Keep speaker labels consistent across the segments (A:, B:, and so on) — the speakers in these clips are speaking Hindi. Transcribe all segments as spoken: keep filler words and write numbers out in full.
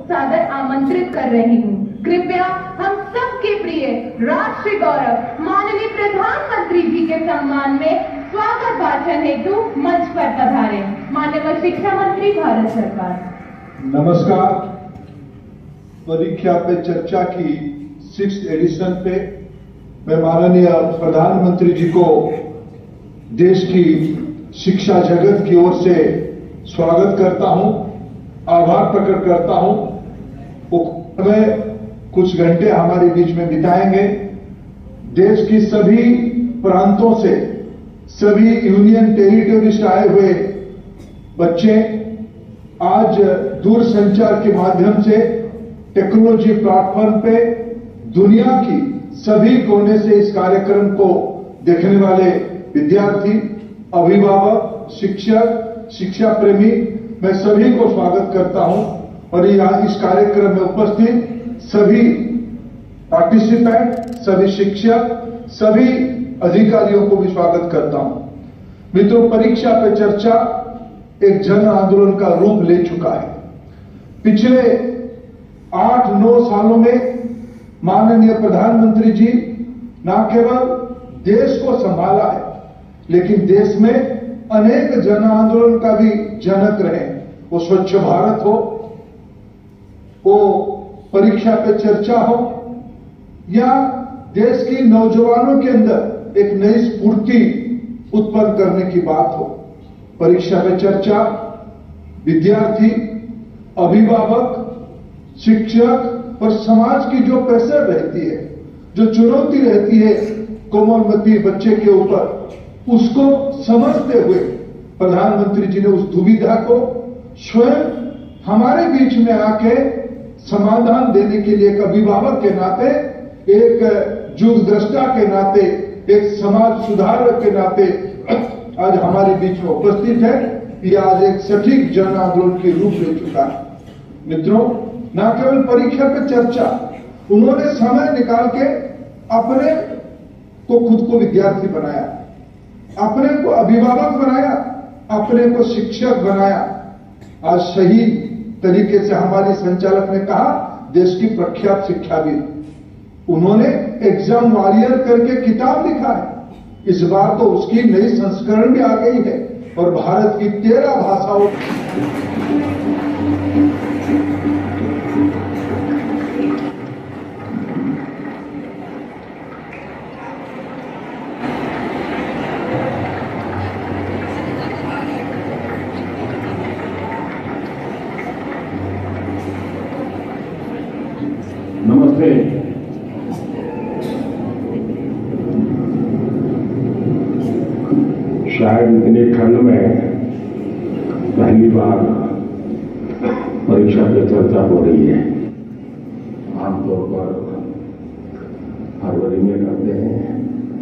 A: सादर आमंत्रित कर रही हूँ। कृपया हम सबके प्रिय राष्ट्रीय गौरव माननीय प्रधानमंत्री जी के सम्मान में स्वागत भाषण हेतु मंच पर पधारे। माननीय शिक्षा मंत्री भारत सरकार।
B: नमस्कार। परीक्षा पे चर्चा की सिक्स एडिशन पे मैं माननीय प्रधानमंत्री जी को देश की शिक्षा जगत की ओर से स्वागत करता हूं, आभार प्रकट करता हूं। वो कुछ घंटे हमारे बीच में बिताएंगे। देश की सभी प्रांतों से सभी यूनियन टेरिटरी से आए हुए बच्चे आज दूरसंचार के माध्यम से टेक्नोलॉजी प्लेटफॉर्म पे दुनिया की सभी कोने से इस कार्यक्रम को देखने वाले विद्यार्थी, अभिभावक, शिक्षक, शिक्षा प्रेमी, मैं सभी को स्वागत करता हूं और यहाँ इस कार्यक्रम में उपस्थित सभी पार्टिसिपेंट, सभी शिक्षक, सभी अधिकारियों को भी स्वागत करता हूं। मित्रों, परीक्षा पे चर्चा एक जन आंदोलन का रूप ले चुका है। पिछले आठ नौ सालों में माननीय प्रधानमंत्री जी न केवल देश को संभाला है, लेकिन देश में अनेक जन आंदोलन का भी जनक रहे। वो स्वच्छ भारत हो, वो परीक्षा पे चर्चा हो, या देश की नौजवानों के अंदर एक नई स्फूर्ति उत्पन्न करने की बात हो। परीक्षा पे चर्चा विद्यार्थी, अभिभावक, शिक्षक और समाज की जो प्रेशर रहती है, जो चुनौती रहती है कोमलमती बच्चे के ऊपर, उसको समझते हुए प्रधानमंत्री जी ने उस दुविधा को स्वयं हमारे बीच में आके समाधान देने के लिए एक अभिभावक के नाते, एक युगद्रष्टा के नाते, एक समाज सुधारक के नाते आज हमारे बीच में उपस्थित है। यह आज एक सटीक जन आंदोलन के रूप ले चुका है। मित्रों, न केवल परीक्षा पे चर्चा, उन्होंने समय निकाल के अपने को खुद को विद्यार्थी बनाया, अपने को अभिभावक बनाया, अपने को शिक्षक बनाया। आज सही तरीके से हमारी संचालक ने कहा, देश की प्रख्यात शिक्षाविद, उन्होंने एग्जाम वॉरियर करके किताब लिखा है। इस बार तो उसकी नई संस्करण भी आ गई है और भारत की तेरह भाषाओं
C: नमस्ते। शायद इतने खंड में पहली बार परीक्षा पे चर्चा हो रही है। आमतौर पर फरवरी में करते हैं,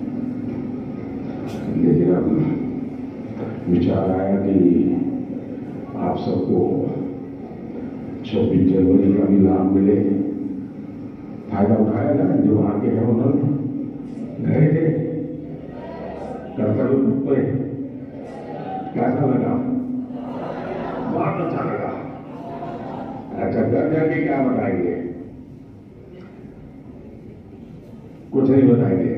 C: लेकिन अब विचार आया कि आप सबको छब्बीस जनवरी का भी लाभ मिले। फायदा उठाया ना, जो वहां के हैं उन्होंने गए थे, कर्तव्य पे कैसा लगा? बहुत अच्छा लगा। अच्छा, घर जाके क्या बताएंगे? कुछ नहीं बताएंगे।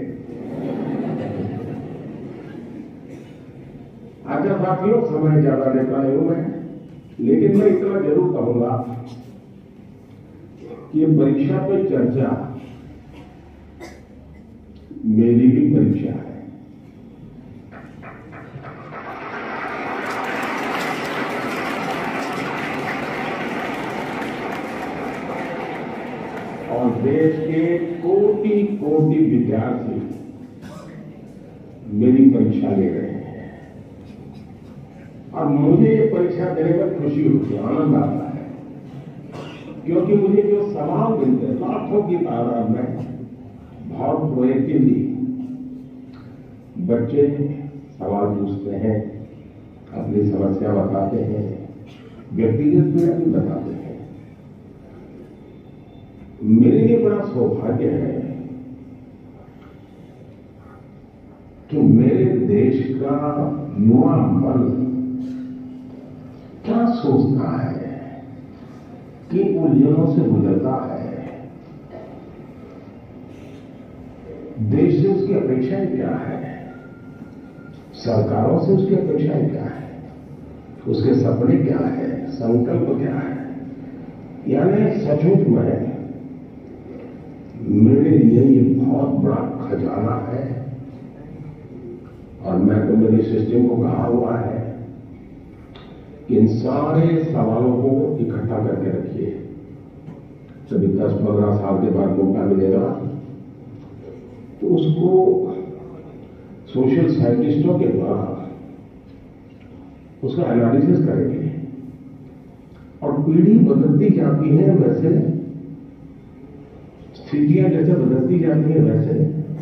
C: अच्छा साथियों, समय ज्यादा लेता नहीं हूं मैं, लेकिन मैं इतना जरूर कहूंगा कि ये परीक्षा पे चर्चा मेरी भी परीक्षा है। और देश के कोटि कोटि विद्यार्थी मेरी परीक्षा ले रहे हैं और मुझे ये परीक्षा देने में खुशी होती है, आनंद आता है, क्योंकि मुझे जो सवाल मिलते हैं लाखों की तादाद में, बहुत प्रोएक्टिवली बच्चे सवाल पूछते हैं, अपनी समस्या बताते हैं, व्यक्तिगत पीड़ा भी बताते हैं। मेरे लिए बड़ा सौभाग्य है कि मेरे देश का युवा वर्ग क्या सोचता है, किन उलझनों से गुजरता है, देश से उसकी अपेक्षाएं क्या है, सरकारों से उसकी अपेक्षाएं क्या है, उसके सपने क्या है, संकल्प क्या है। यानी सचमुच में मेरे लिए ये बहुत बड़ा खजाना है। और मैं तो मेरी सिस्टम को कहा हुआ है कि इन सारे सवालों को इकट्ठा करके रखिए। जब दस पंद्रह साल के बाद मौका मिलेगा तो उसको सोशल साइंटिस्टों के द्वारा उसका एनालिसिस करेंगे। और पीढ़ी बदलती जाती है वैसे, स्थितियां जैसे बदलती जाती है वैसे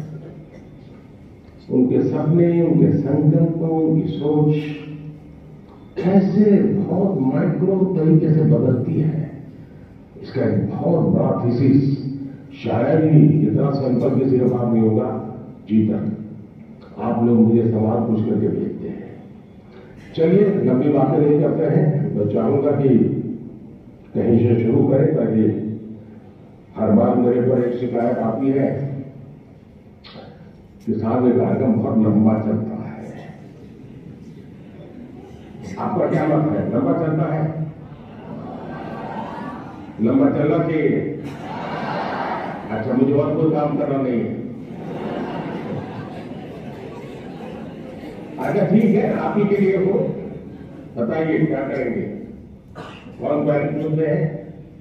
C: उनके सपने, उनके संकल्प, उनकी सोच कैसे बहुत माइक्रो तरीके से बदलती है। इसका एक बहुत बड़ा थीसिस शायद ही इतना सिंपल किसी का बात नहीं होगा जी तक। आप लोग मुझे सवाल पूछ करके भेजते हैं। चलिए लंबी बातें नहीं करते हैं। मैं चाहूंगा कि कहीं से शुरू करें, ताकि हर बार मेरे पर एक शिकायत आती है कि साहब ये कार्यक्रम बहुत लंबा चलता है। आपका क्या मत है? लंबा चलता है? लंबा चलना चाहिए। अच्छा, मुझे और कोई काम करना नहीं है। अच्छा ठीक है, आप ही के लिए हो, बताइए क्या करेंगे? कौन पहले मुद्दे हैं?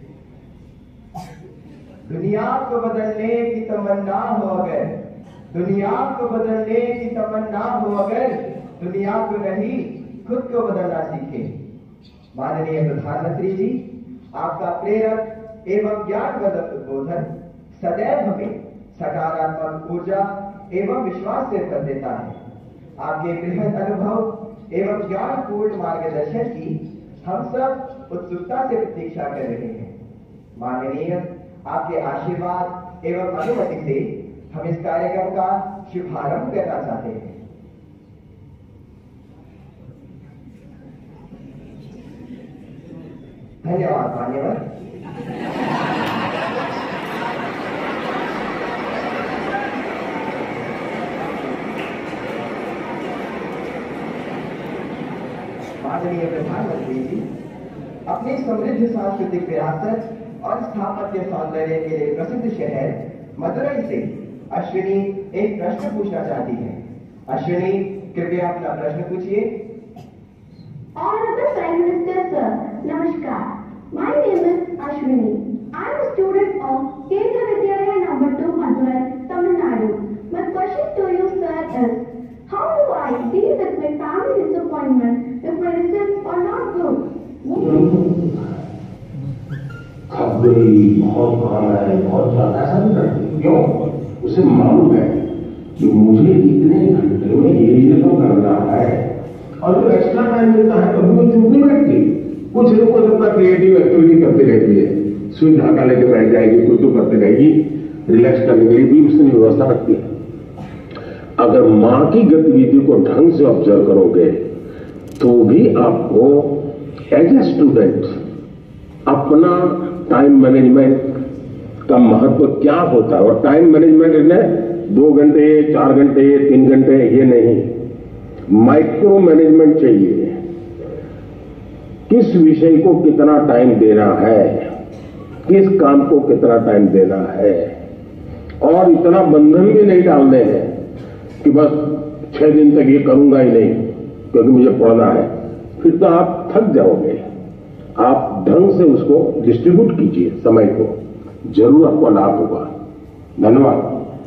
D: दुनिया को बदलने की तमन्ना हो अगर, दुनिया को बदलने की तमन्ना हो अगर, दुनिया को नहीं खुद को बदलना सीखे। माननीय प्रधानमंत्री जी, आपका प्रेरक एवं ज्ञानवर्धक उद्बोधन सदैव हमें सकारात्मक ऊर्जा एवं विश्वास से भर देता है। आपके बृहद अनुभव एवं ज्ञानपूर्ण मार्गदर्शन की हम सब उत्सुकता से प्रतीक्षा कर रहे हैं। माननीय, आपके आशीर्वाद एवं अनुमति से हम इस कार्यक्रम का शुभारंभ करना चाहते हैं। धन्यवाद मान्यवर। माननीय प्रधानमंत्री जी, अपनी समृद्ध सांस्कृतिक विरासत और स्थापत्य सौंदर्य के लिए प्रसिद्ध शहर मदुरई से अश्विनी एक प्रश्न पूछना चाहती है। अश्विनी, कृपया अपना प्रश्न पूछिए।
E: Honorable Prime Minister Sir, Namaskar. My name is Ashwini. I am a student of Kendra Vidyalaya number two, Madurai, Tamil Nadu. My question to you, sir, is how do I deal with my family disappointment if my results are not good?
C: थक गई, बहुत काम है, बहुत ज्यादा, ऐसा नहीं करती। क्यों? उसे मालूम है कि मुझे इतने घंटे में ये ये तो करना है, और जो एक्स्ट्रा टाइम मिलता है कभी वो चुप नहीं बैठती। कुछ न कुछ अपना क्रिएटिव एक्टिविटी करती रहती है। सुई धागा लेके बैठ जाएगी, कुछ तो करते रहेगी, रिलैक्स करने के लिए भी उसने व्यवस्था रखती है। अगर मां की गतिविधि को ढंग से ऑब्जर्व करोगे तो भी आपको एज ए स्टूडेंट अपना टाइम मैनेजमेंट का महत्व क्या होता है, और टाइम मैनेजमेंट इन्हें दो घंटे, चार घंटे, तीन घंटे ये नहीं, माइक्रो मैनेजमेंट चाहिए। किस विषय को कितना टाइम देना है, किस काम को कितना टाइम देना है, और इतना बंधन भी नहीं डालने हैं कि बस छह दिन तक ये करूंगा ही नहीं क्योंकि मुझे पढ़ना है। फिर तो आप थक जाओगे। आप ढंग से उसको डिस्ट्रीब्यूट कीजिए समय को, जरूर आपको लाभ होगा। धन्यवाद।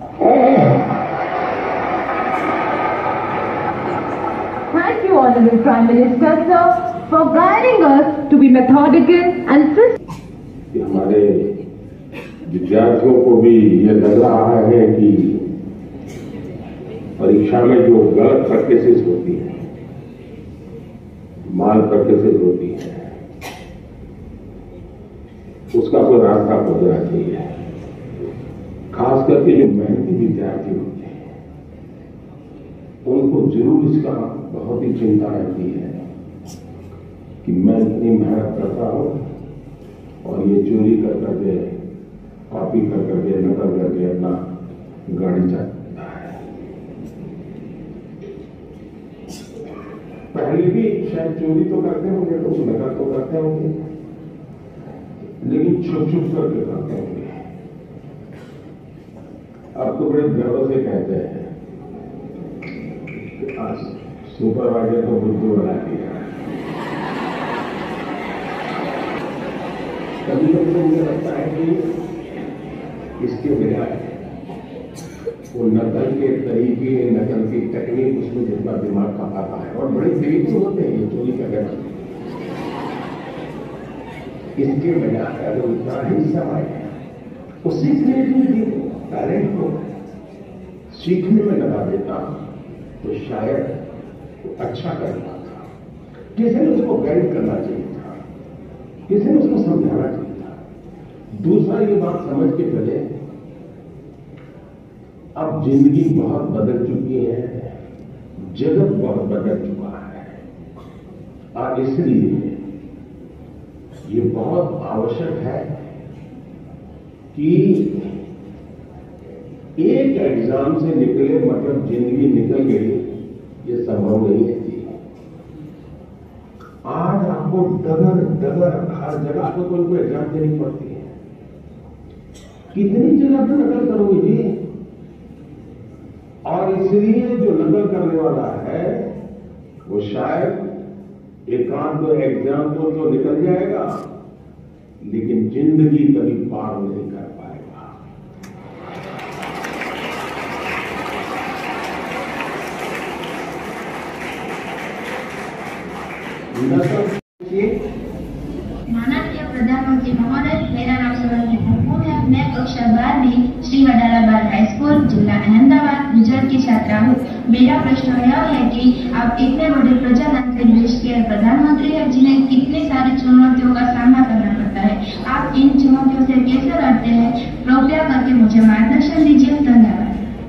A: Thank you, Honorable Prime Minister, sir, for guiding us to be methodical and systematic.
C: हमारे विद्यार्थियों को भी ये लग रहा है कि परीक्षा में जो गलत प्रैक्टिसेस होती है, माल प्रैक्टिसेस होती है, उसका कोई रास्ता खोजना चाहिए। खास करके जो मेहनती विद्यार्थी होते हैं उनको जरूर इसका बहुत ही चिंता रहती है कि मैं इतनी मेहनत करता हूं और ये चोरी कर करके, कॉपी कर करके, नकल करके अपना गाड़ी चलाता है। पहले भी शायद चोरी तो करते होंगे, कुछ नकल तो करते होंगे, लेकिन छुप छुप करके करते होंगे। अब तो बड़े गर्व से कहते हैं कि आज सुपरवाइजर को बुद्धू बना दिया। कभी कभी तो मुझे लगता है कि इसके बजाय वो नकल के तरीके, नकल की टेक्निक उसमें जितना दिमाग का आता है, और बड़े तरीके होते हैं ये चोरी करने वाले, इसके बजाय अगर उतना ही समय उसी क्रिएटिविटी को, टैलेंट को सीखने में लगा देता तो शायद वो अच्छा कर पाता। किसी ने उसको गाइड करना चाहिए था, किसी ने उसको समझाना चाहिए था। दूसरा ये बात समझ के चले, अब जिंदगी बहुत बदल चुकी है, जगत बहुत बदल चुका है, और इसलिए ये बहुत आवश्यक है कि एक एग्जाम से निकले मतलब जिंदगी निकल गई, ये संभव नहीं है जी। आज आपको डगर डगर हर जगह को कोई कोई एग्जाम देनी पड़ती है। कितनी जगह पर नकल करोगे जी? और इसलिए जो नकल करने वाला है वो शायद एक आध दो एग्जाम तो, तो निकल जाएगा, लेकिन जिंदगी कभी पार नहीं कर पाएगा।
F: माननीय प्रधानमंत्री महोदय, मेरा नाम सोनाली कपूर है। मैं कक्षा बारहवीं श्री वडाला बाल हाई स्कूल जिला अहमदाबाद गुजरात की छात्रा हूँ। मेरा प्रश्न यह है कि आप इतने बड़े प्रजातांत्रिक देश के प्रधानमंत्री हैं, जिन्हें कितनी सारी चुनौतियों का सामना करना पड़ता है, आप इन चुनौतियों से कैसे लड़ते हैं? कृपया करके मुझे मार्गदर्शन दीजिए। धन्यवाद।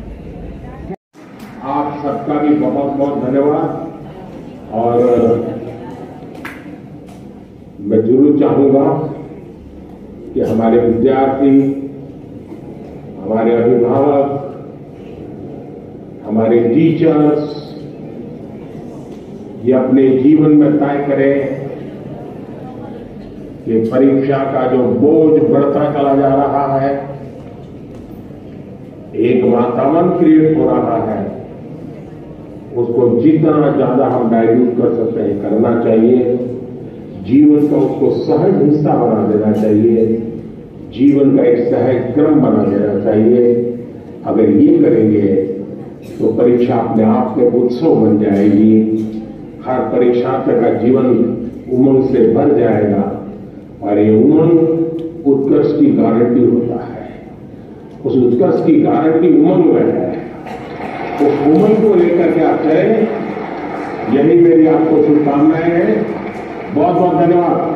C: आप सबका भी बहुत बहुत धन्यवाद। और मैं जरूर चाहूंगा कि हमारे विद्यार्थी, हमारे अभिभावक, हमारे टीचर्स ये अपने जीवन में तय करें कि परीक्षा का जो बोझ बढ़ता चला जा रहा है, एक वातावरण क्रिएट हो रहा है, उसको जितना ज्यादा हम डाइल्यूट कर सकते हैं करना चाहिए। जीवन का उसको सहज हिस्सा बना देना चाहिए, जीवन का एक सहज क्रम बना देना चाहिए। अगर ये करेंगे तो परीक्षा अपने आप में उत्सव बन जाएगी, हर परीक्षार्थी का जीवन उमंग से भर जाएगा, और ये उमंग उत्कर्ष की गारंटी होता है। उस उत्कर्ष की गारंटी उमंग में है, उस उमंग को लेकर के आप चलें। यही मेरी आपको शुभकामनाएं हैं। बहुत बहुत धन्यवाद।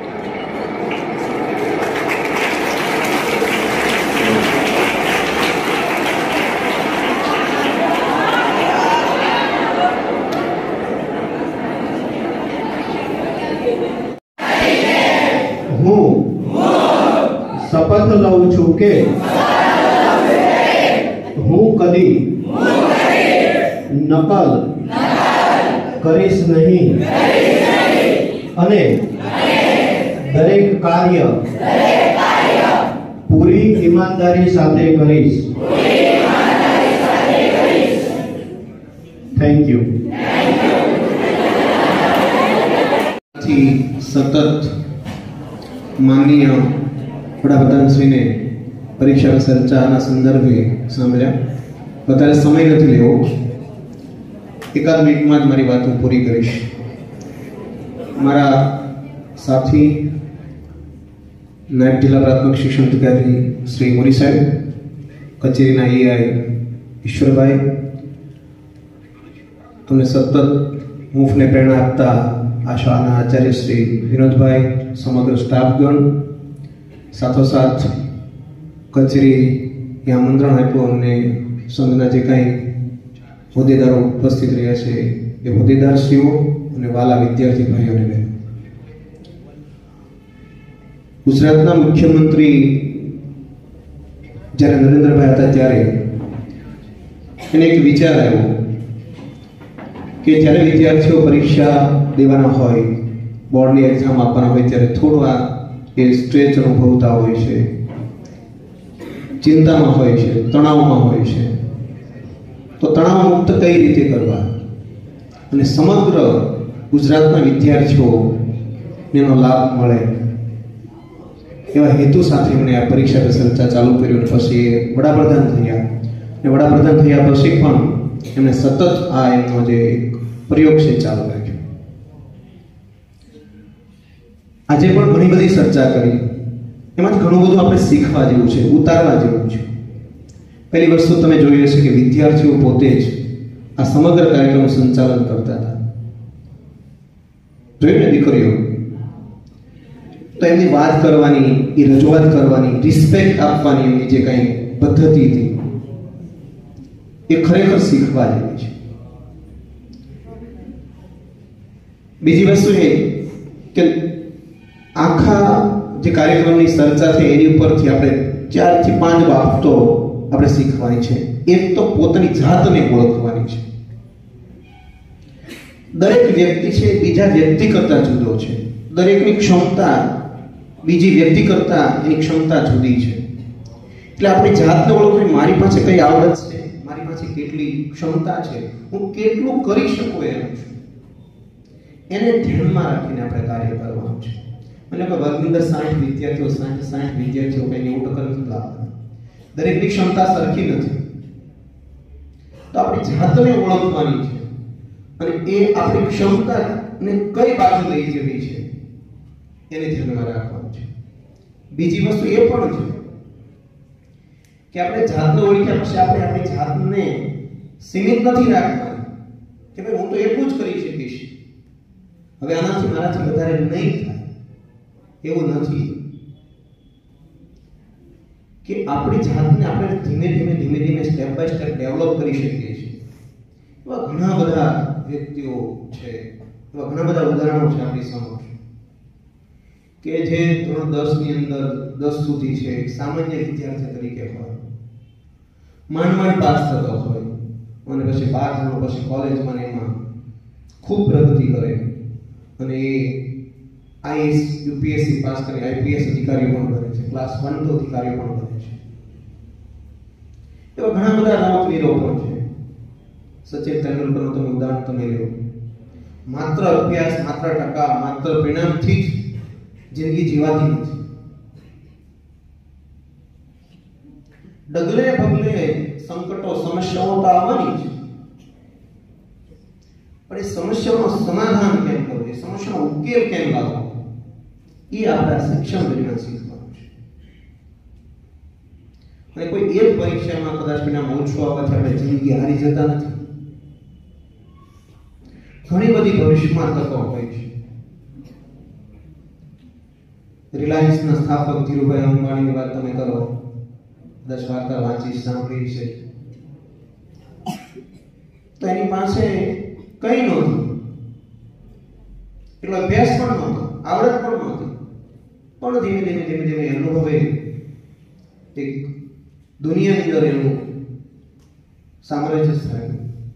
G: હું શપથ લઉં છું કે હું કદી નકલ કરીશ નહીં અને દરેક કાર્ય પૂરી ઈમાનદારી સાથે કરીશ. Thank you. સતત માનનીય વડાપ્રધાનશ્રીને પરીક્ષા પે ચર્ચાના સંદર્ભે સાંભળ્યા. વધારે સમય નથી લેવો, એકાદ મિનિટમાં જ મારી વાત હું પૂરી કરીશ. મારા સાથી નાયબ જિલ્લા પ્રાથમિક શિક્ષણ અધિકારી શ્રી મોરી સાહેબ, કચેરીના એઆઈ ઈશ્વરભાઈ, અમને સતત હૂંફને પ્રેરણા આપતા આ શાળાના આચાર્ય શ્રી વિનોદભાઈ, સમગ્ર સ્ટાફગણ, સાથોસાથ કચેરી એ આમંત્રણ આપ્યું અમને સંઘના જે કાંઈ હોદ્દેદારો ઉપસ્થિત રહ્યા છે એ હોદ્દેદારશ્રીઓ અને વાલા વિદ્યાર્થી ભાઈઓ અને બહેનો, ગુજરાતના મુખ્યમંત્રી જ્યારે નરેન્દ્રભાઈ હતા ત્યારે એને એક વિચાર આવ્યો કે જ્યારે વિદ્યાર્થીઓ પરીક્ષા દેવાના હોય, બોર્ડની એક્ઝામ આપવાના હોય, ત્યારે થોડું આ એ સ્ટ્રેચ અનુભવતા હોય છે, ચિંતામાં હોય છે, તણાવમાં હોય છે. તો તણાવ મુક્ત કઈ રીતે કરવા અને સમગ્ર ગુજરાતના વિદ્યાર્થીઓને એનો લાભ મળે એવા હેતુ સાથે એમણે આ પરીક્ષા પે ચર્ચા ચાલુ કર્યું. પછી વડાપ્રધાન થયા અને વડાપ્રધાન થયા પછી પણ એમણે સતત આ એમનો જે પ્રયોગ છે ચાલુ રાખ્યો. આજે પણ ઘણી બધી ચર્ચા કરી, એમાંથી ઘણું બધું આપણે શીખવા જેવું છે, ઉતારવા જેવું છે. પહેલી વસ્તુ તમે જોઈ હશે કે વિદ્યાર્થીઓ પોતે જ આ સમગ્ર કાર્યક્રમનું સંચાલન કરતા હતા. જોયું ને દીકરીઓ, તો એમની વાત કરવાની, એ રજૂઆત કરવાની, રિસ્પેક્ટ આપવાની એમની જે કઈ પદ્ધતિ હતી એ ખરેખર શીખવા જેવી છે. બીજી વસ્તુ એ કે આખા જે કાર્યક્રમની ચર્ચા છે એની ઉપરથી આપણે ચાર થી પાંચ બાબતો આપણે શીખવાની છે. એક તો પોતાની જાતને ઓળખવાની છે. દરેક વ્યક્તિ છે બીજા વ્યક્તિ કરતા જુદો છે. દરેકની ક્ષમતા બીજી વ્યક્તિ કરતા એની ક્ષમતા જુદી છે. એટલે આપણી જાતને ઓળખવી, મારી પાસે કઈ આવડત છે, મારી પાસે કેટલી ક્ષમતા છે, હું કેટલું કરી શકું એમ છું, એને ધ્યાનમાં રાખીને આપણે કાર્ય કરવાનું છે. એટલે કે વર્ગની અંદર સાઠ વિદ્યાર્થીઓ સાઠ સાઠ વિદ્યાર્થીઓ કઈ નેવું ટકા નથી લાવતા, દરેકની ક્ષમતા સરખી નથી. તો આપણી જાતને ઓળખવાની છે અને એ આપણી ક્ષમતાને કઈ બાજુ લઈ જવી છે એને ધ્યાનમાં રાખવાનું છે. બીજી વસ્તુ એ પણ છે કે આપણે જાતને ઓળખ્યા પછી આપણે આપણી જાતને સીમિત નથી રાખવાની કે ભાઈ હું તો એટલું જ કરી શકીશ, હવે આનાથી મારાથી વધારે નહીં થાય, એવું નથી. કે આપણી જાતને આપણે ધીમે ધીમે ધીમે ધીમે સ્ટેપ બાય સ્ટેપ ડેવલપ કરી શકીએ છીએ. એવા ઘણા બધા વ્યક્તિઓ છે, એવા ઘણા બધા ઉદાહરણો છે આપણી સમક્ષ કે જે ધોરણ દસ ની અંદર દસ સુધી છે, સામાન્ય વિદ્યાર્થી તરીકે હોય, માંડ માંડ પાસ થતો હોય અને પછી બાર ધોરણ પછી કોલેજમાં એમાં ખૂબ પ્રગતિ કરે અને એ આઈએસ યુપીએસસી પાસ કરી આઈપીએસ અધિકારીઓ પણ બને છે, ક્લાસ વન તો અધિકારીઓ પણ બને છે. એવા ઘણા બધા રમતવીરો પણ છે. સચિન તેંડુલકરનું તમે ઉદાહરણ તમે લો, માત્ર અભ્યાસ, માત્ર ટકા, માત્ર પરિણામથી જ જિંદગી જીવાતી નથી. ડગલે પગલે સંકટો, સમસ્યાઓ તો આવવાની છે, પણ એ સમસ્યાઓનું સમાધાન કેમ કરવું, એ સમસ્યાનો ઉકેલ કેમ લાવવો, એ આપણા શિક્ષણ દરમિયાન શીખવાનું છે. અને કોઈ એક પરીક્ષામાં કદાચ પરિણામ ઓછું આવવાથી આપણે જિંદગી હારી જતા નથી. ઘણી બધી ભવિષ્યમાં તકો હોય છે. રિલાયન્સના સ્થાપક ધીરુભાઈ અંબાણીની વાત તમે કરો, દસ વાર્તા વાંચી સાંભળી છે, તો એની પાસે કઈ નહોતું, એટલો અભ્યાસ પણ નહોતો, આવડત પણ નહોતી, પણ ધીમે ધીમે ધીમે ધીમે અનુભવે એક દુનિયાની અંદર એનું સામ્રાજ્ય સ્થાપ્યું.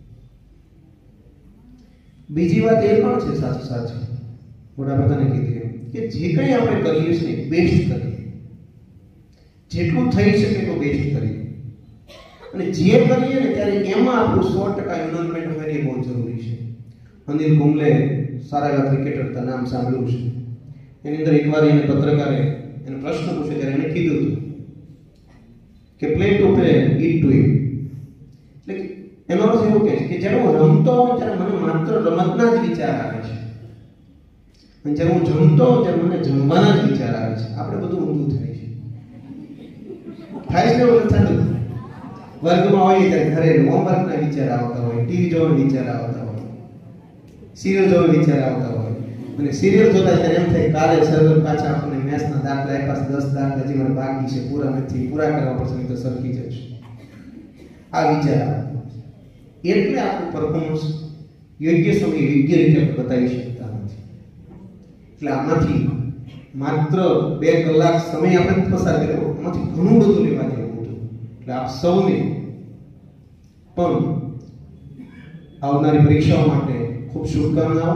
G: બીજી વાત એ પણ છે સાચું સાચું વડાપ્રધાને કીધું કે જે કંઈ આપણે કરીએ છીએ બેસ્ટ કરીએ, જેટલું થઈ શકે એટલું બેસ્ટ કરીએ, અને જે કરીએ ને ત્યારે એમાં આપણું સો ટકા ઇન્વોલ્વમેન્ટ હોય એ બહુ જરૂરી છે. અનિલ કુંબલે સારા એવા ક્રિકેટર હતા, નામ સાંભળ્યું છે. એની અંદર એકવાર એને પત્રકારે એને પ્રશ્ન પૂછ્યો ત્યારે એને કીધું હતું કે play to play, eat to eat. એટલે એનો અર્થ એવો કે કે જ્યારે હું રમતો હોઉં ત્યારે મને માત્ર રમતના જ વિચાર આવે છે, અને જ્યારે હું જમતો હોઉં ત્યારે મને જમવાના જ વિચાર આવે છે. આપણે બધું ઊંધું થાય છે, થાય છે એવું થતું. વર્ગમાં હોય ત્યારે ઘરે હોમવર્કના વિચાર આવતા હોય, ટીવી જોવાનો વિચાર આવતા હોય, સિરિયલ જોવાનો વિચાર આવતા હોય, અને સિરિયલ જોતા ત્યારે એમ થાય કાલે સર પાછા આપણને મેથ્સના દાખલા આપ્યા, દસ દાખલા હજી મને બાકી છે, પૂરા નથી, પૂરા કરવા પડશે નહીં તો સરકી જશે, આ વિચાર આવે. એટલે આપણું પરફોર્મન્સ યોગ્ય સમયે યોગ્ય રીતે બતાવી શકતા નથી. એટલે આમાંથી માત્ર બે કલાક સમય આપણે પસાર કર્યો, એમાંથી ઘણું બધું લેવા જેવું હતું. એટલે આપ સૌને પણ આવનારી પરીક્ષાઓ માટે ખૂબ શુભકામનાઓ.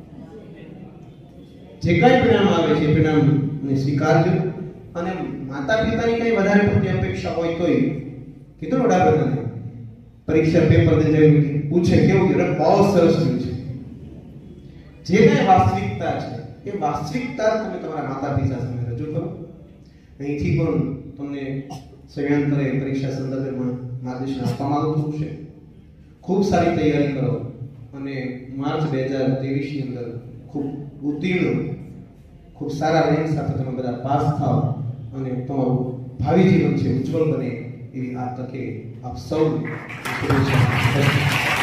G: જે કઈ પરિણામ આવે છે પરિણામને સ્વીકારજો, અને માતા પિતાની કઈ વધારે પડતી અપેક્ષા હોય તોય કીધું વડાપ્રધાને પરીક્ષા પેપર દે જાય પૂછે કેવું કે બહુ સરસ થયું છે. જે કઈ વાસ્તવિકતા છે એ વાસ્તવિકતા તમે તમારા માતા પિતા સામે રજૂ કરો. અહીંથી પણ તમને સમયાંતરે પરીક્ષા સંદર્ભમાં માર્ગદર્શન આપવામાં આવતું હશે. ખૂબ સારી તૈયારી કરો અને માર્ચ બે હજાર ત્રેવીસ ની અંદર ખૂબ ઉત્તીર્ણ, ખૂબ સારા રેન્ક સાથે તમે બધા પાસ થાઓ અને તમારું ભાવિ જીવન છે ઉજ્જવળ બને એવી આ તકે આપ સૌ શુભેચ્છા.